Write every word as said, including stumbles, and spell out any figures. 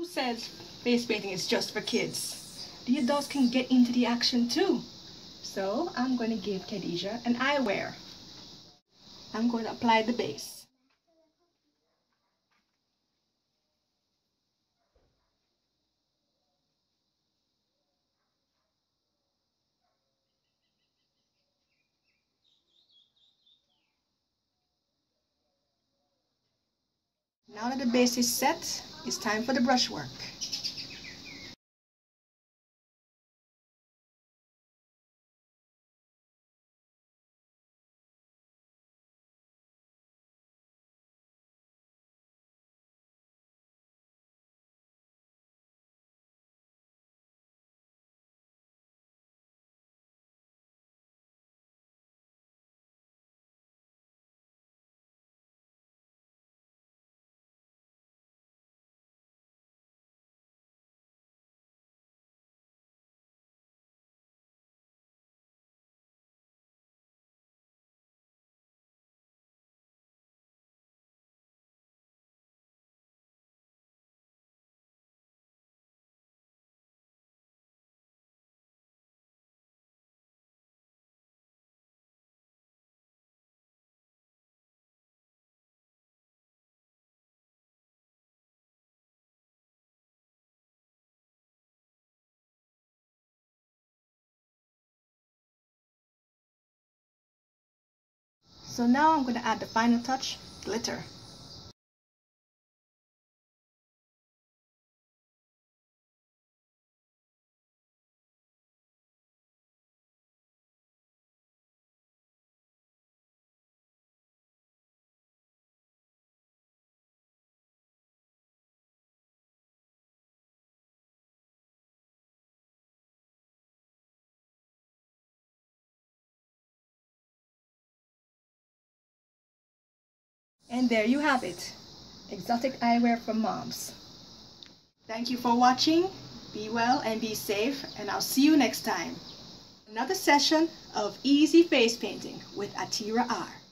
Who says face painting is just for kids? The adults can get into the action too. So I'm going to give Khadija an eyewear. I'm going to apply the base. Now that the base is set, it's time for the brushwork. So now I'm going to add the final touch, glitter. And there you have it, exotic eyewear from Moms. Thank you for watching. Be well and be safe, and I'll see you next time. Another session of easy face painting with Atira R.